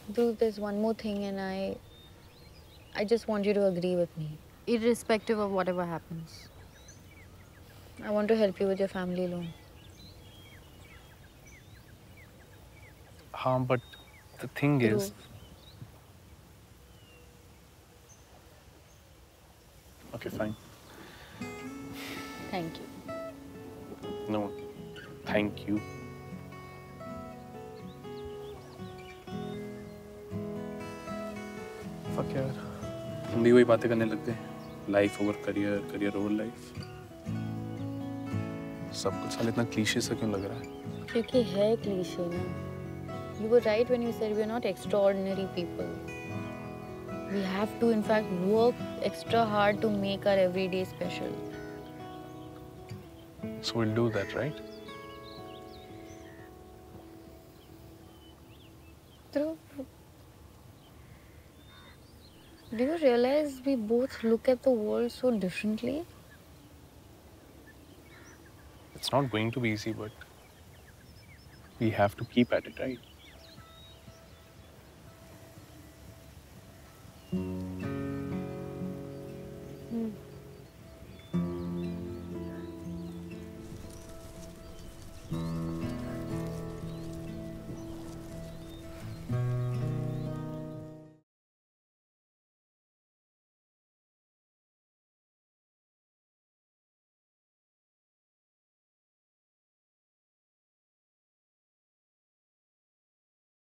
Dude, there's one more thing, and I just want you to agree with me, irrespective of whatever happens. I want to help you with your family loan. But the thing Dhruv, is, okay, fine. thank you. No, thank you. Fuck यार, हम भी वही बातें करने लग गए. Life over career, career over life. सब कुछ साल इतना क्लीशे सा क्यों लग रहा है? क्योंकि है क्लीशे ना. You were right when you said we're not extraordinary people. We have to, in fact, work extra hard to make our everyday special. So we'll do that, right? Dhruv, do you realize we both look at the world so differently? It's not going to be easy, but we have to keep at it, right?